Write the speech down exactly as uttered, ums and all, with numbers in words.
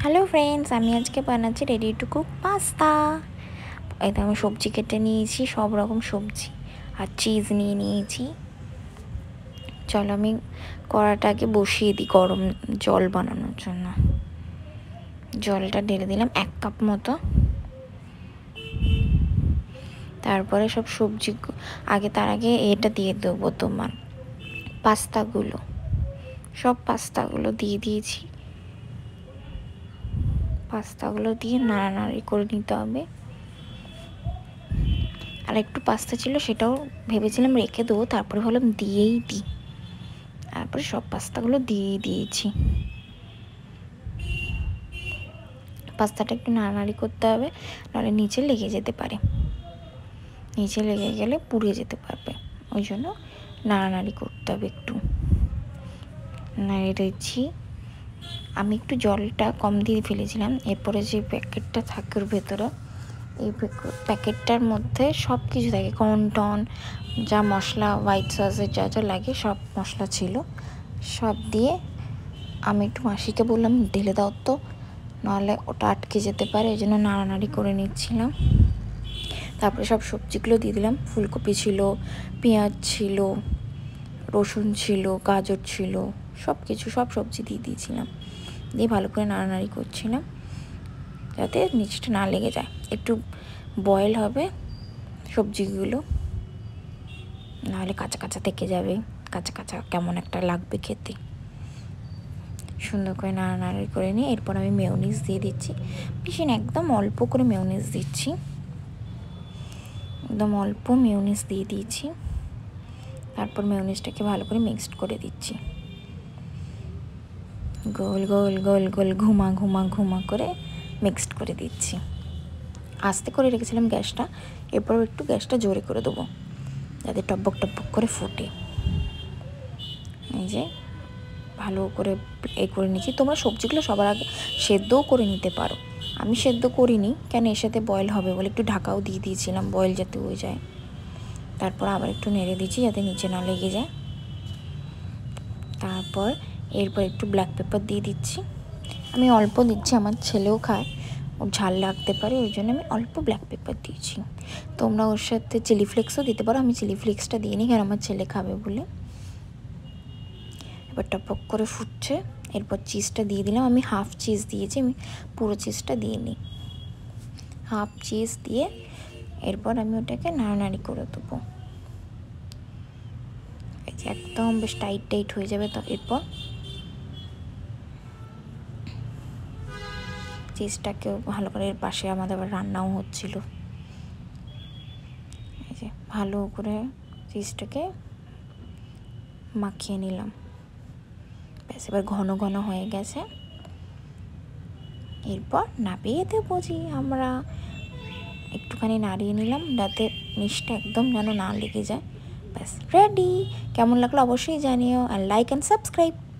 Hello friends, আমি আজকে বানাচ্ছি রেডি টু কুক পাস্তা। এতে আমি সবজি কেটে নিয়েছি, সব রকম সবজি আর চিজ নিয়ে নিয়েছি। চলো আমি কড়াটাকে বসিয়ে দিই গরম জল বানানোর জন্য। জলটা ঢেলে দিলাম এক কাপ মতো। তারপরে সব সবজি আগে তার আগে এটা দিয়ে দেবো তোমার পাস্তাগুলো। সব পাস্তাগুলো দিয়ে দিয়েছি। পাস্তাগুলো দিয়ে নাড়ানাড়ি করে নিতে হবে। আর একটু পাস্তা ছিল, সেটাও ভেবেছিলাম রেখে দেবো, তারপরে ভাবলাম দিয়েই দিই। তারপরে সব পাস্তাগুলো দিয়ে দিয়েছি। পাস্তাটা একটু নাড়ানাড়ি করতে হবে, নাহলে নিচে লেগে যেতে পারে। নিচে লেগে গেলে পুড়ে যেতে পারবে, ওই জন্য নাড়ানাড়ি করতে হবে। একটু নাড়িয়ে দিচ্ছি। আমি একটু জলটা কম দিয়ে ফেলেছিলাম। এরপরে যে প্যাকেটটা থাকে ওর ভেতরে, এই প্যাকেটটার মধ্যে সব কিছু থাকে, কর্নটন যা মশলা, হোয়াইট সসের যা যা লাগে সব মশলা ছিল। সব দিয়ে আমি একটু মাসিকে বললাম ঢেলে দাও তো, নাহলে ওটা আটকে যেতে পারে, ওই জন্য নাড়ানাড়ি করে নিচ্ছিলাম। তারপরে সব সবজিগুলো দিয়ে দিলাম। ফুলকপি ছিল, পেঁয়াজ ছিল, রসুন ছিল, গাজর ছিল, সব কিছু সব সবজি দিয়ে দিয়েছিলাম। দিয়ে ভালো করে নাড়ানাড়ি করছিলাম যাতে নিচটা না লেগে যায়। একটু বয়েল হবে সবজিগুলো, নাহলে কাঁচা কাঁচা থেকে যাবে, কাঁচা কাঁচা কেমন একটা লাগবে খেতে। সুন্দর করে নাড়ানাড়ি করে নিয়ে এরপর আমি মেয়োনিজ দিয়ে দিচ্ছি। বেশি না, একদম অল্প করে মেয়োনিজ দিচ্ছি। একদম অল্প মেয়োনিজ দিয়ে দিয়েছি। তারপর মেয়োনিজটাকে ভালো করে মিক্সড করে দিচ্ছি। গোল গোল গোল গোল ঘুমা ঘুমা ঘুমা করে মিক্সড করে দিচ্ছি। আস্তে করে রেখেছিলাম গ্যাসটা, এরপর একটু গ্যাসটা জোরে করে দেবো যাতে টপক টপক করে ফোটে। এই যে ভালো করে এ করে নিচ্ছি। তোমরা সবজিগুলো সবার আগে সেদ্ধও করে নিতে পারো। আমি সেদ্ধ করিনি, কেন এর সাথে বয়েল হবে বলে একটু ঢাকাও দিয়ে দিয়েছিলাম, বয়েল যাতে হয়ে যায়। তারপর আবার একটু নেড়ে দিচ্ছি যাতে নিচে না লেগে যায়। তারপর এরপর একটু ব্ল্যাক পেপার দিয়ে দিচ্ছি। আমি অল্প দিচ্ছি, আমার ছেলেও খায়, ওর ঝাল লাগতে পারে, ওই জন্য আমি অল্প ব্ল্যাক পেপার দিয়েছি। তোমরা ওর সাথে চিলি ফ্লেক্সও দিতে পারো। আমি চিলি ফ্লেক্সটা দিইনি, কারণ আমার ছেলে খাবে বলে। এবার টপক করে ফুটছে। এরপর চিজটা দিয়ে দিলাম। আমি হাফ চিজ দিয়েছি, আমি পুরো চিজটা দিইনি। হাফ চিজ দিয়ে এরপর আমি ওটাকে নাড়ানাড়ি করে দেবো। এই যে একদম বেশ টাইট টাইট হয়ে যাবে। তো এরপর চিজটাকেও ভালো করে, এর পাশে আমাদের আবার রান্নাও হচ্ছিল। এই যে ভালো করে চিজটাকে মাখিয়ে নিলাম। ব্যাস, এবার ঘন ঘন হয়ে গেছে। এরপর নামিয়ে দেবো। যে আমরা একটুখানি নাড়িয়ে নিলাম যাতে নিচটা একদম যেন না লেগে যায়। ব্যাস রেডি। কেমন লাগলো অবশ্যই জানিও, আর লাইক অ্যান্ড সাবস্ক্রাইব।